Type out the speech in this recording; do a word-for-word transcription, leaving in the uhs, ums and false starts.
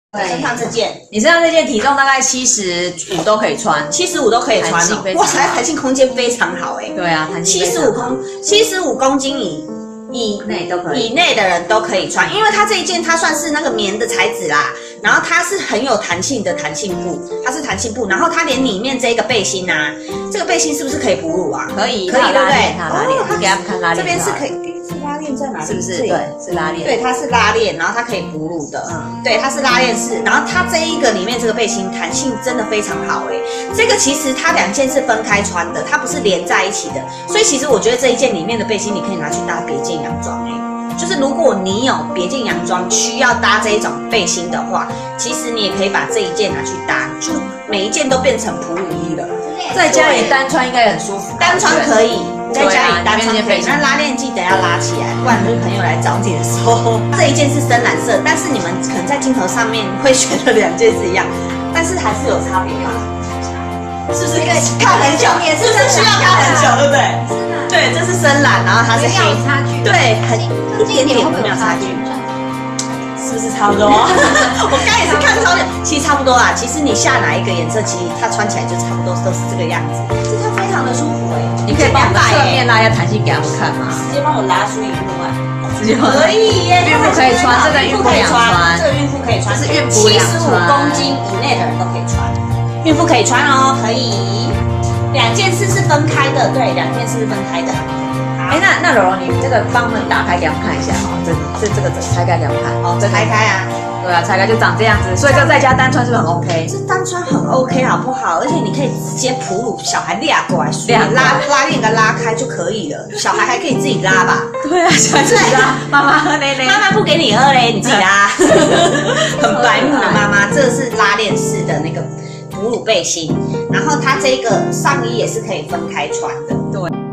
身上这件， 你身上这件体重大概七十五都可以穿， 七十五都可以穿哦。哇塞，弹性空间非常好哎。 对啊，弹性七十五公七十五公斤以以内都可以， 以内的人都可以穿，因为它这一件它算是那个棉的材质啦，然后它是很有弹性的弹性布，它是弹性布，然后它连里面这个背心啊，这个背心是不是可以哺乳啊？ 可以， 可以，对不对？ 它拉链，给他们看拉链， 这边是可以。是拉链在哪里？ 是不是？对，是拉链。 对，它是拉链，然后它可以哺乳的。嗯，对，它是拉链式，然后它这一个里面这个背心弹性真的非常好哎。这个其实它两件是分开穿的，它不是连在一起的，所以其实我觉得这一件里面的背心你可以拿去搭别件洋装哎。就是如果你有别件洋装需要搭这一种背心的话，其实你也可以把这一件拿去搭，就每一件都变成哺乳衣了。 在家里单穿应该也很舒服， 单穿可以。在家里单穿可以，那拉链记得要拉起来，不然就是朋友来找你的时候，这一件是深蓝色，但是你们可能在镜头上面会选的两件是一样，但是还是有差别吧？是不是看很久？也是不是需要看很久，对不对？对，这是深蓝，然后它是黑， 差距， 对，很一点点没有差距。是不是差不多？我刚也是看超久，其实差不多啦。其实你下哪一个颜色，其实它穿起来就差不多都是这个样子。这它非常的舒服哎、欸， 你可以帮我们侧面拉一下弹性给他们看吗？ 直接帮我拉出荧幕啊！ 直接可以耶， 孕妇可以穿，这个孕妇可以穿， 这个孕妇可以穿， 是孕妇七十五公斤以内的人都可以穿，孕妇可以穿哦，可以。两件事是分开的，对，两件事是分开的。 哎，那那柔柔，你这个帮我们打开给我们看一下哈，这这这个拆开给我们看哦，这拆开啊， 对啊，拆开就长这样子，所以就在家单穿是不是很 OK？ 这单穿很 OK 好不好？而且你可以直接哺乳小孩俩过来，拉拉链给拉开就可以了，小孩还可以自己拉吧？ 对啊，小孩自己拉，妈妈喝嘞嘞， 妈妈不给你喝嘞，你自己拉，很白目的妈妈，这个是拉链式的那个哺乳背心，然后它这个上衣也是可以分开穿的，对。